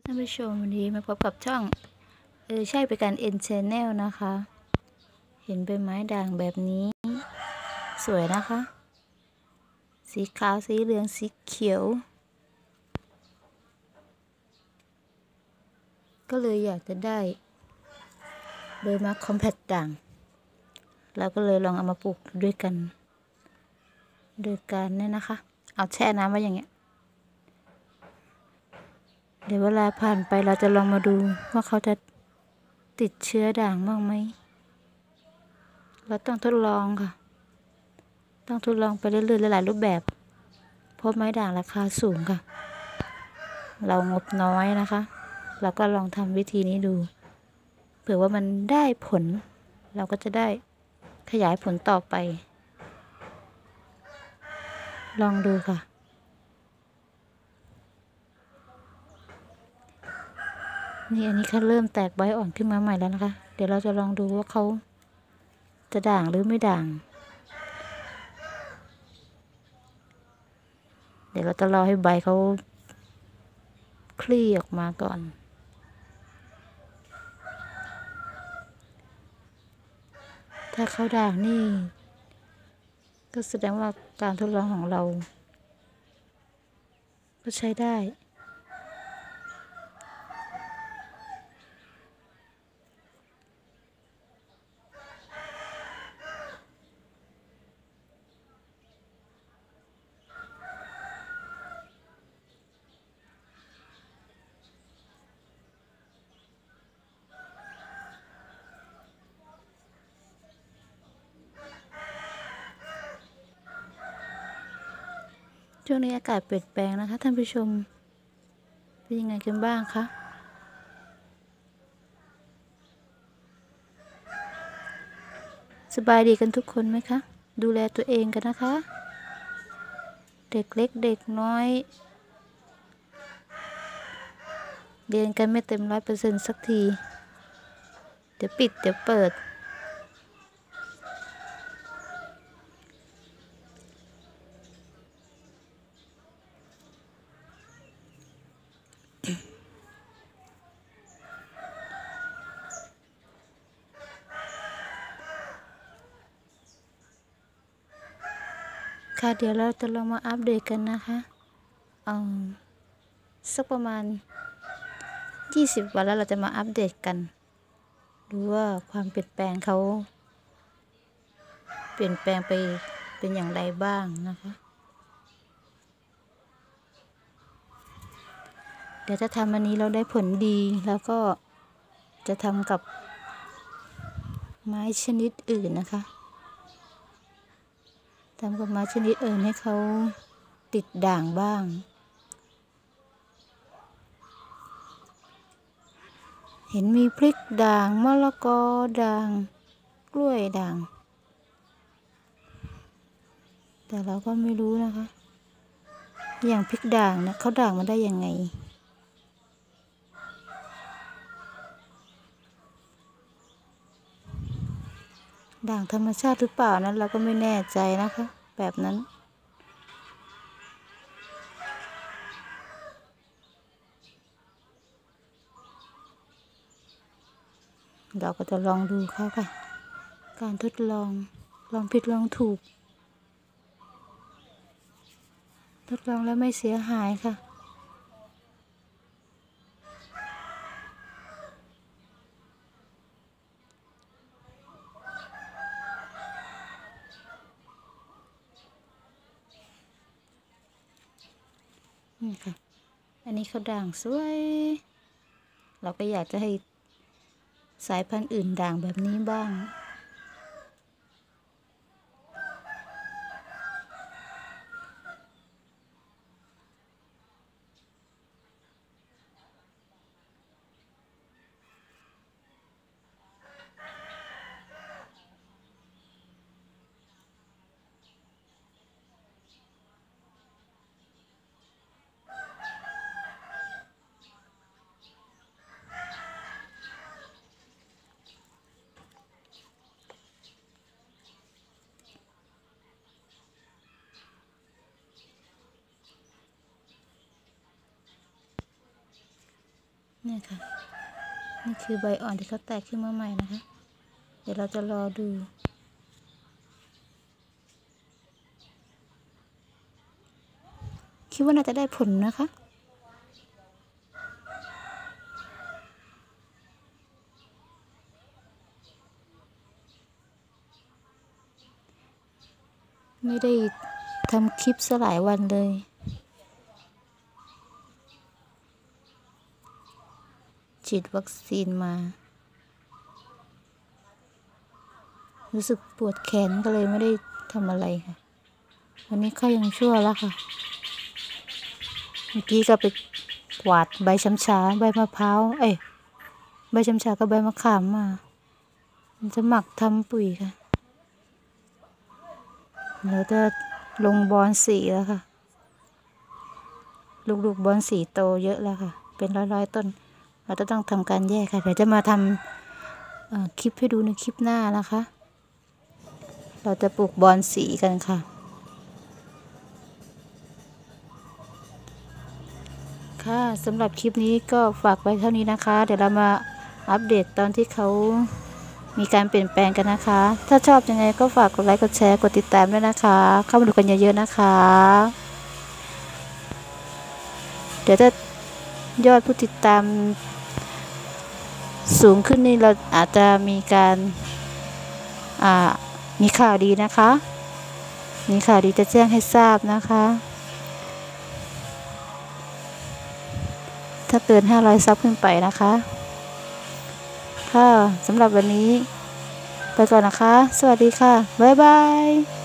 ท่านผู้ชมวันนี้มาพบกับช่องใช่ไปการเอ็นชแนลนะคะ เห็นใบไม้ด่างแบบนี้สวยนะคะ สีขาวสีเหลืองสีเขียวก็เลยอยากจะได้ใบไม้คอมแพคด่างเราก็เลยลองเอามาปลูกด้วยกันโดยการเนี่ยนะคะเอาแช่น้ำไว้อย่างเงี้ยเดี๋ยวเวลาผ่านไปเราจะลองมาดูว่าเขาจะติดเชื้อด่างบ้างไหมเราต้องทดลองค่ะต้องทดลองไปเรื่อยๆหลายๆรูปแบบเพราะไม้ด่างราคาสูงค่ะเรางบน้อยนะคะเราก็ลองทำวิธีนี้ดูเผื่อว่ามันได้ผลเราก็จะได้ขยายผลต่อไปลองดูค่ะนี่อันนี้เขาเริ่มแตกใบอ่อนขึ้นมาใหม่แล้วนะคะเดี๋ยวเราจะลองดูว่าเขาจะด่างหรือไม่ด่างเดี๋ยวเราจะรอให้ใบเขาคลี่ออกมาก่อนถ้าเขาด่างนี่ก็แสดงว่าการทดลองของเราก็ใช้ได้ช่วงนี้อากาศเปลี่ยนแปลงนะคะท่านผู้ชมเป็นยังไงกันบ้างคะสบายดีกันทุกคนไหมคะดูแลตัวเองกันนะคะเด็กเล็กเด็กน้อยเรียนกันไม่เต็ม100%สักทีเดี๋ยวปิดเดี๋ยวเปิดค่ะเดี๋ยวเราจะลองมาอัปเดตกันนะคะสักประมาณ20 วันแล้วเราจะมาอัปเดตกันดูว่าความเปลี่ยนแปลงเขาเปลี่ยนแปลงไปเป็นอย่างไรบ้างนะคะเดี๋ยวถ้าทำอันนี้เราได้ผลดีแล้วก็จะทำกับไม้ชนิดอื่นนะคะทำกับไม้ชนิดอื่นให้เขาติดด่างบ้างเห็นมีพริกด่างมะละกอด่างกล้วยด่างแต่เราก็ไม่รู้นะคะอย่างพริกด่างนะเขาด่างมาได้ยังไงด่างธรรมชาติหรือเปล่านั้นเราก็ไม่แน่ใจนะคะแบบนั้นเราก็จะลองดูเขาค่ะการทดลองลองผิดลองถูกทดลองแล้วไม่เสียหายค่ะนี่ค่ะอันนี้เขาด่างสวยเราก็อยากจะให้สายพันธุ์อื่นด่างแบบนี้บ้างเนี่ยค่ะนี่คือใบอ่อนที่เขาแตกขึ้นมาใหม่นะคะเดี๋ยวเราจะรอดูคิดว่าน่าจะได้ผลนะคะไม่ได้ทำคลิปซะหลายวันเลยฉีดวัคซีนมารู้สึกปวดแขนก็เลยไม่ได้ทำอะไรค่ะวันนี้ก็ยังชั่วแล้วค่ะเมื่อกี้ก็ไปกวาดใบช้ำชาใบมะพร้าวใบช้ำชากับใบมะขามมามันจะหมักทำปุ๋ยค่ะเราจะลงบอนสีแล้วค่ะลูกๆบอนสีโตเยอะแล้วค่ะเป็นร้อยต้นเราจะต้องทำการแยกค่ะเดี๋ยวจะมาทำคลิปให้ดูในคลิปหน้านะคะเราจะปลูกบอนสีกันค่ะค่ะสำหรับคลิปนี้ก็ฝากไว้เท่านี้นะคะเดี๋ยวเรามาอัปเดตตอนที่เขามีการเปลี่ยนแปลงกันนะคะถ้าชอบยังไงก็ฝากกดไลค์กดแชร์กดติดตามด้วยนะคะเข้ามาดูกันเยอะๆนะคะเดี๋ยวถ้ายอดผู้ติดตามสูงขึ้นนี่เราอาจจะมีการมีข่าวดีนะคะมีข่าวดีจะแจ้งให้ทราบนะคะถ้าเกิน500 ซับขึ้นไปนะคะค่ะสำหรับวันนี้ไปก่อนนะคะสวัสดีค่ะบ๊ายบาย